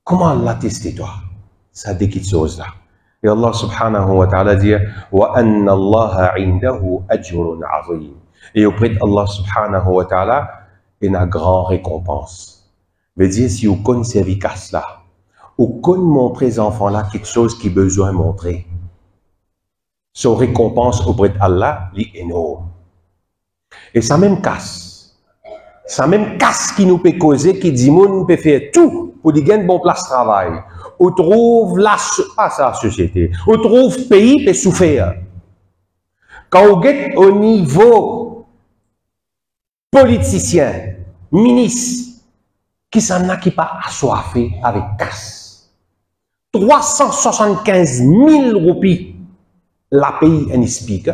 Comment Allah teste toi? Ça dit quelque chose là. Et Allah subhanahu wa ta'ala dit wa anna Allah indahu ajrun azim. Et auprès d'Allah subhanahu wa ta'ala, il y a une grande récompense. Veut dire si vous connaissez efficace là, vous connaissez montrer aux enfants là quelque chose qui besoin de montrer. Son récompense auprès d'Allah est énorme. Et ça même casse. Ça même casse qui nous peut causer, qui dit moun peut faire tout pour gagner une bonne place de travail. On trouve la société. On trouve le pays peut souffrir. Quand on est au niveau politicien, ministre, qui s'en a qui pas assoiffé avec casse. 375 000 roupies, la pays en explique.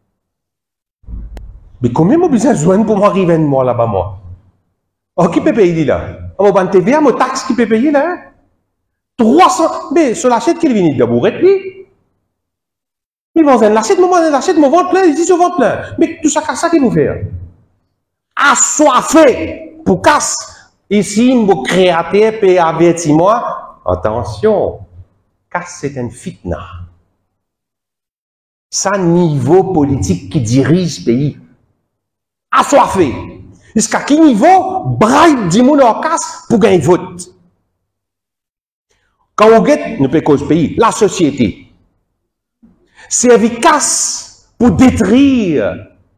Mais combien j'ai besoin de joindre pour m'arriver à moi là-bas, moi? Oh, qui peut payer là? On va TVA, mon taxe qui peut payer là? 300, mais sur l'achète qu'il vient de bourrer, lui. Ils vont dire, l'achète, mon ventre plein, ils disent, je ventre plein. Mais tout ça, ça qui vous fait? Assoiffé pour casse. Ici, mon créateur peut avertir moi, attention, casse c'est un fitna. Ça, niveau politique qui dirige le pays. Assoiffé. Jusqu'à quel niveau, bribe du monde en casse pour gagner vote. Quand on guette, nous peut cause pays, la société. C'est efficace pour détruire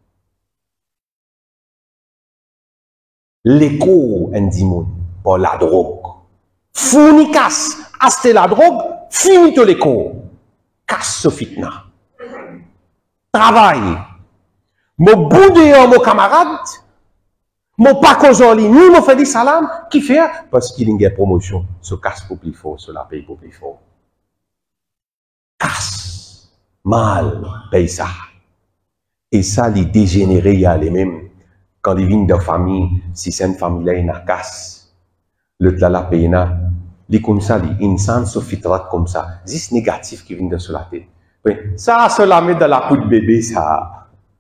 l'écho du monde par la drogue. Fourni casse, acheter la drogue, fini tout l'écho. Casse ce fitna. Travail. Mon bout de mon camarade, mon pas causoli, ni mon fait du salam, qui fait? Parce qu'il y a une promotion. Se casse pour plus fort, se la paye pour plus fort. Casse. Mal, paye ça. Et ça, les dégénérés, il y a les mêmes. Quand ils viennent de famille, si c'est une famille là, il y a casse. Le tlala paye, les comme ça, les insans se fitrat comme ça. C'est négatif qui vient de se la tête. Oui. Ça, se la met dans la peau de bébé, ça.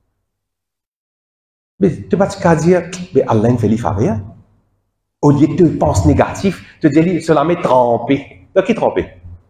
Mais tu vas te dire, mais Allah fait les faveurs. Au lieu que tu penses négatif, tu te dis, cela met trempé. De qui trempé?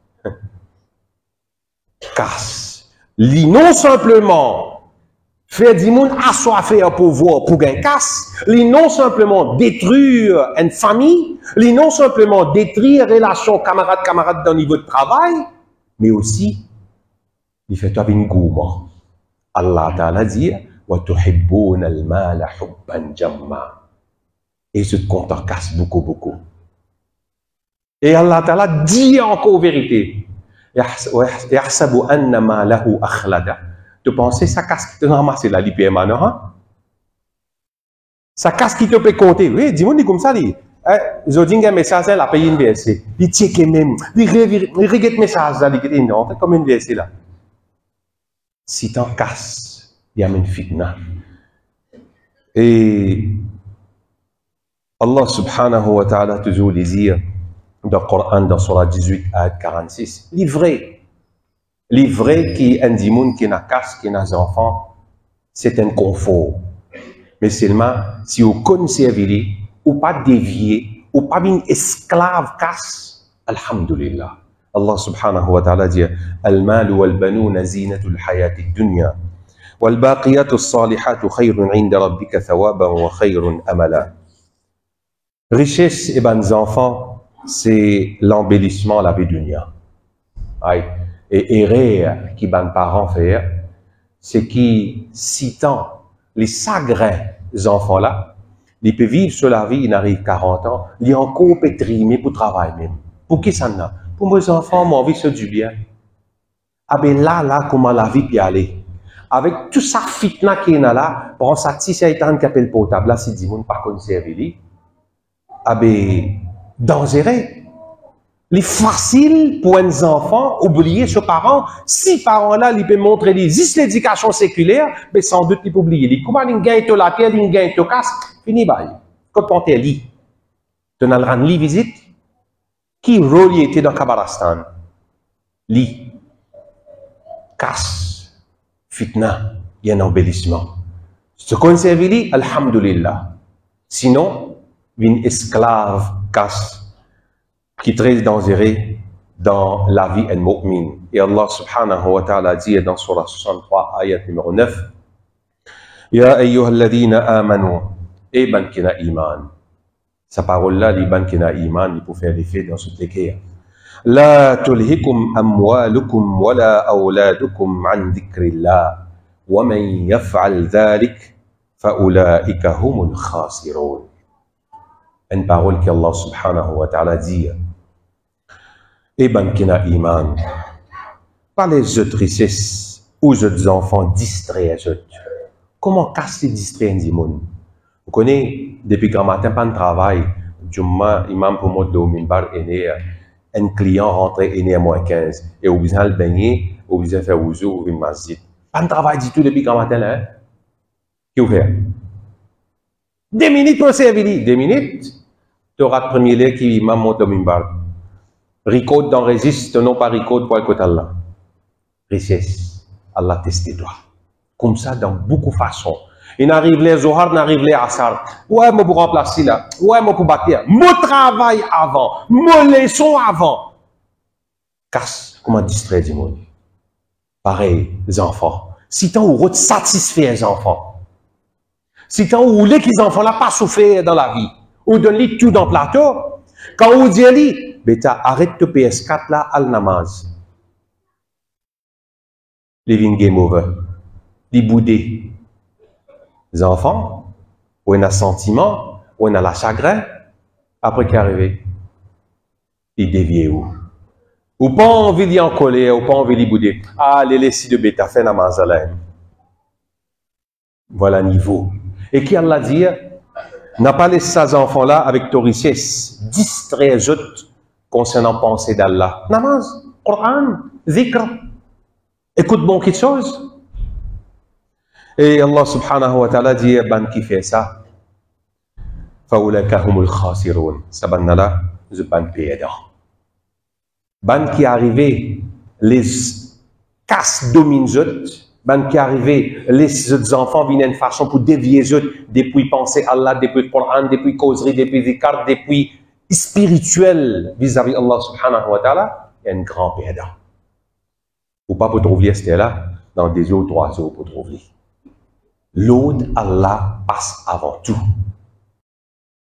Casse. Li non simplement faire du monde assoiffé à pouvoir pour gagner casse. Li non simplement détruire une famille. Li non simplement détruire relations camarade-camarade dans le niveau de travail. Mais aussi, il fait toi une gourmand. Allah Ta'ala dit, وَتُحِبُّونَ الْمَالَ حُبًّا جَمًّا. Et ce compte en casse beaucoup. Et Allah Ta'ala dit encore vérité. يَحْسَبُ أَنَّ مَا لَهُ أَخْلَدَ. Tu penses ça casse qui te ramasse là, l'IPM maintenant? Ça casse qui te peut compter. Oui, dis-moi, dis comme ça, je dis un message, la paye une VSC. Il check même, il regarde le message, il dit non, c'est comme une VSC là. Si t'en casses, il y a une fitna. Et Allah subhanahu wa ta'ala toujours dit dans le Coran, dans Surah 18, ayat 46, livré qui est un dimoun qui n'a casse, qui n'a enfants, c'est un confort. Mais seulement, si vous connaissez, ou pas dévié, ou pas une esclave casse, alhamdulillah. Allah subhanahu wa ta'ala dit Al-mal wal-banouna zinatul hayati dunya wal-baqiyatu as-salihatu khayrun 'inda rabbika thawaban wa khayrun amala. Richesse et bons enfants, c'est l'embellissement de la vie dunya. Et erreur qui ban parents faire, c'est qui citant les sagrins enfants là, ils peuvent vivre sur la vie, ils n'arrivent 40 ans, ils ont encore pétrimé pour travailler même. Pour qui ça n'a? Pour mes enfants, mon vie c'est du bien. Ah ben là, comment la vie peut aller? Avec tout ça fitna qui est là, pour ça, si c'est un qui appelle portable, là, si dis-moi pas conserver, ah ben, dangereux. Les facile pour un enfant, oublier ses parents, si parents là, ils peuvent montrer l'éducation séculaire, mais sans doute ils peuvent oublier. Comment ils gagnent la terre, ils gagnent le casque, fini bye. Quand on te lit, tu n'as pas de visite. Qui rôle était dans Kabarastan? Li. Casse. Fitna. Il y a un embellissement. Ce qu'on s'est dit, alhamdulillah. Sinon, une esclave casse. qui est très dangereux dans la vie en mu'min. Et Allah subhanahu wa ta'ala dit dans Surah 63, ayat numéro 9, Ya ayyuhalladhina amanu, et ban kina iman. Sa parole-là, les ban kina iman, il peut faire l'effet dans ce cas. La tulhikum amwalukum wala awladukum an dhikrillah, wa man yaf'al dhalik, fa ulaika humul khasirun. Une parole qu'Allah subhanahu wa ta'ala dit. Et ben kina iman. Pas les autres richesses ou les autres enfants distraits. Comment casser distraire un monde? Vous connaissez, depuis grand matin, pas de travail, Jumma, imam pour moi de minbar un client rentré à moins 15 et au besoin de baigner, au besoin de faire ouzou ou une masjid. Pas de travail du tout depuis grand matin là. Qu'est-ce que vous faites? 2 minutes pour servir, 2 minutes. Tu auras le premier lait qui imam monte au minbar. Ricode dans résiste, non pas ricode pour le côté Allah. Richesse, Allah teste toi. Comme ça, dans beaucoup de façons. Il n'arrive les Zohar, n'arrive les Asar. Ouais, moi pour remplacer là. Ouais, moi pour bâtir. Mon travail avant. Mon leçon avant. Casse, comment distraire du monde. Pareil, les enfants. Si t'en ou satisfait les enfants. Si t'en ou les enfants là pas souffert dans la vie. Ou donne-les tout dans le plateau. Quand on dit, bêta, arrête de PS4 là, al namaz. Living game over. Les boudés. Les enfants, où on a sentiment, où on a la chagrin, après qu'est arrivé, ils dévient où? Ou pas envie d'y en colère, ou pas envie d'y bouder. Ah, les laissis de bêta, fait namaz à l'aime. Voilà niveau. Et qui Allah dit, n'a pas laissé ces enfants-là avec ta richesse, distrait les autres concernant pensée d'Allah. Namaz, Coran, zikr. Écoute bon quelque chose. Et Allah subhanahu wa ta'ala dit, ban qui fait ça, faoulaka humul khasiroun. Ça ban là, je ban payedant. Ban qui est arrivé, les casses dominent les autres. Ban qui est arrivé, les autres enfants viennent une façon pour dévier les autres, depuis penser Allah, depuis le Coran, depuis causerie, depuis zikar, depuis spirituel vis-à-vis Allah subhanahu wa ta'ala, il y a un grand perdant. Ou pas pour trouver c'était là, dans des autres oiseaux pour trouver. L'autre, Allah passe avant tout.